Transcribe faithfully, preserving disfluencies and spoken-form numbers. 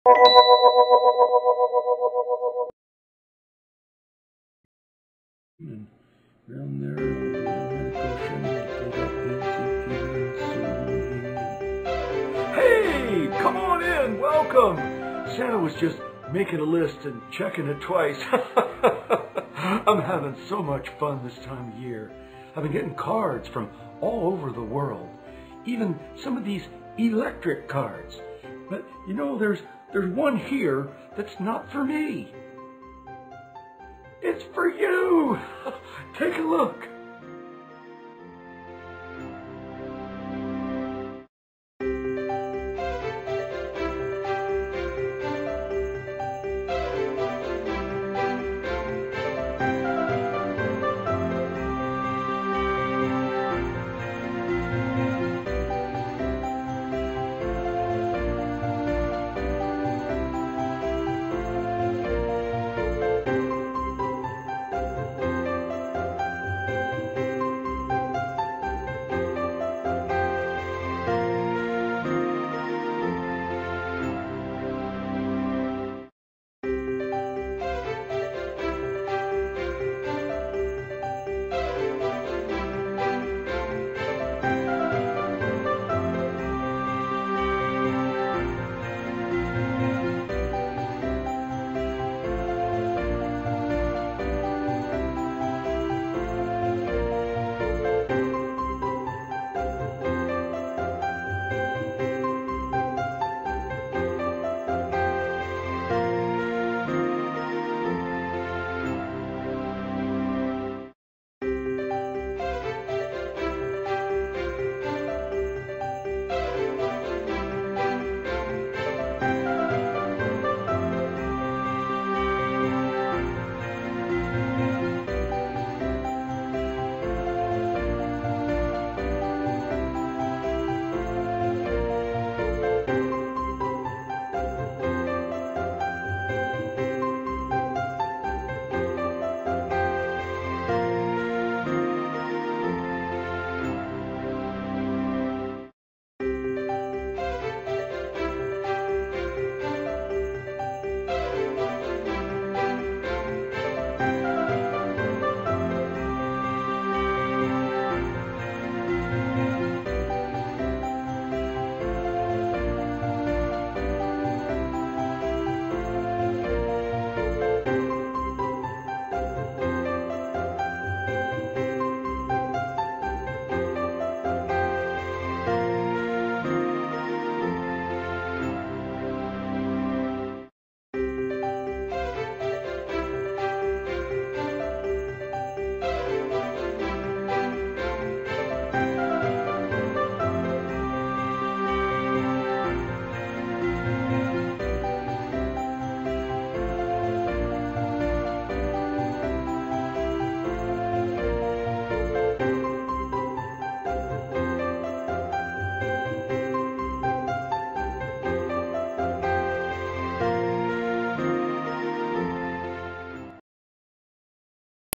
And down there, the medical center to pull up Newset Peter and Sue. Hey, come on in, welcome. Santa was just making a list and checking it twice. I'm having so much fun this time of year. I've been getting cards from all over the world, even some of these electric cards. But you know, there's there's one here that's not for me. It's for you. Take a look.